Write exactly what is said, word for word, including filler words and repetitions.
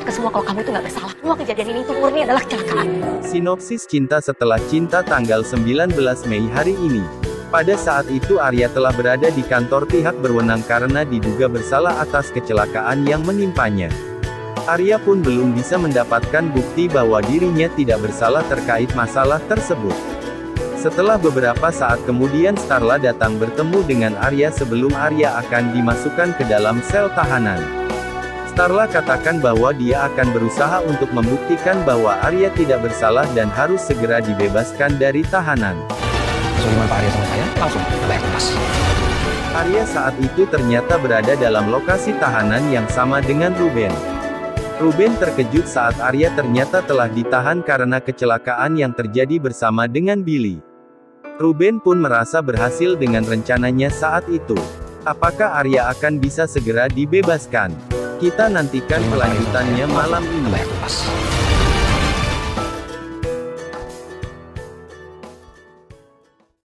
ke semua kalau kamu itu nggak bersalah. Semua kejadian ini itu murni adalah kecelakaan. Sinopsis Cinta Setelah Cinta tanggal sembilan belas Mei hari ini. Pada saat itu Arya telah berada di kantor pihak berwenang karena diduga bersalah atas kecelakaan yang menimpanya. Arya pun belum bisa mendapatkan bukti bahwa dirinya tidak bersalah terkait masalah tersebut. Setelah beberapa saat kemudian Starla datang bertemu dengan Arya sebelum Arya akan dimasukkan ke dalam sel tahanan. Starla katakan bahwa dia akan berusaha untuk membuktikan bahwa Arya tidak bersalah dan harus segera dibebaskan dari tahanan. Bagaimana Pak Arya sama saya? Langsung bayar tuntas. Arya saat itu ternyata berada dalam lokasi tahanan yang sama dengan Ruben. Ruben terkejut saat Arya ternyata telah ditahan karena kecelakaan yang terjadi bersama dengan Billy. Ruben pun merasa berhasil dengan rencananya saat itu. Apakah Arya akan bisa segera dibebaskan? Kita nantikan kelanjutannya malam ini.